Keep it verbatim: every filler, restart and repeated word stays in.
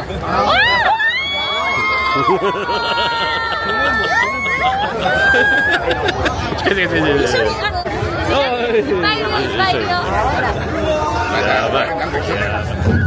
近づけてる。一緒にあの。いっぱいいるよいっぱいいるよ。やばい。